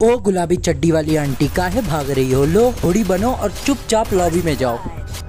ओ गुलाबी चड्डी वाली आंटी, काहे भाग रही हो? लो हुडी बनो और चुपचाप लॉबी में जाओ।